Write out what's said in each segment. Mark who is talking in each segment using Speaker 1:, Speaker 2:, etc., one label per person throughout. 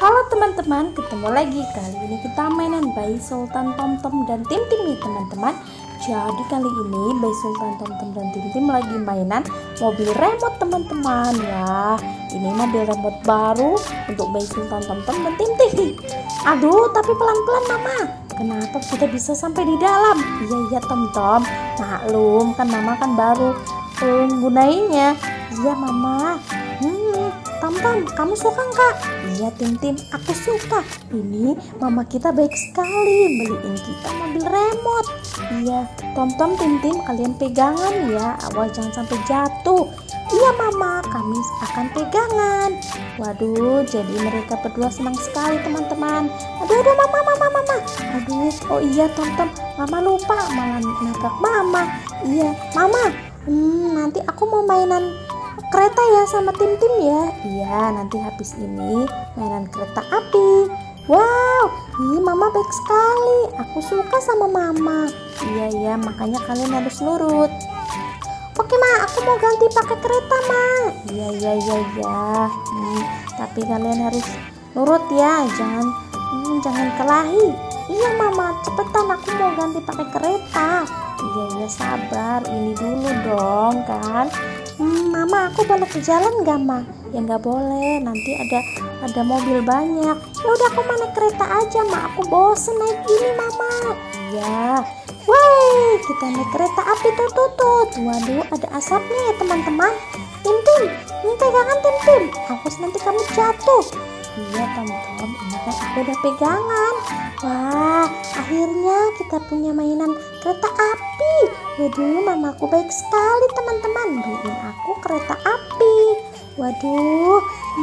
Speaker 1: Halo teman-teman, ketemu lagi. Kali ini kita mainan Bayi Sultan TomTom dan Tim-Tim nih teman-teman. Jadi kali ini Bayi Sultan TomTom dan Tim-Tim lagi mainan mobil remote teman-teman. Ya, ini mobil remote baru untuk Bayi Sultan TomTom dan Tim-Tim. Aduh, tapi pelan-pelan mama. Kenapa kita bisa sampai di dalam? Iya TomTom, maklum kan mama kan baru gunainnya. Iya mama. TomTom, kamu suka nggak? Iya Tim-Tim, aku suka. Ini mama kita baik sekali beliin kita mobil remote. Iya TomTom, Tim-Tim, kalian pegangan ya, awas jangan sampai jatuh. Iya mama, kami akan pegangan. Waduh, jadi mereka berdua senang sekali teman-teman. Aduh mama. Aduh, oh iya TomTom, mama lupa malah nabrak mama. Iya mama, nanti aku mau mainan kereta ya sama Tim-Tim ya. Iya, nanti habis ini mainan kereta api. Wow, ini mama baik sekali. Aku suka sama mama. Iya, makanya kalian harus nurut. Oke ma, aku mau ganti pakai kereta ma. Iya. Tapi kalian harus nurut ya, jangan kelahi. Iya mama, cepetan aku mau ganti pakai kereta. Iya sabar, ini dulu dong kan. Mama, aku boleh ke jalan gak ma? Ya nggak boleh, nanti ada mobil banyak. Ya udah aku naik kereta aja ma, aku bosen naik ini mama. Iya. Woi, kita naik kereta api tutut. Waduh, ada asapnya ya teman-teman. Tim-Tim, ini pegangan Tim-Tim, awas nanti kamu jatuh. Iya TomTom, ini kan aku udah pegangan. Wah, akhirnya kita punya mainan kereta api. Waduh, mamaku baik sekali teman-teman, beliin aku kereta api. Waduh,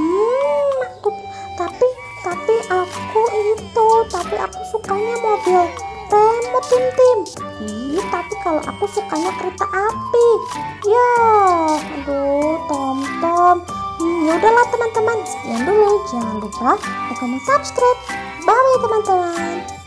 Speaker 1: tapi aku sukanya mobil remote Tim-Tim. Tapi kalau aku sukanya kereta api. Ya, aduh TomTom. Ya udahlah teman-teman, sekian dulu. Jangan lupa like, comment, subscribe. Bye teman-teman.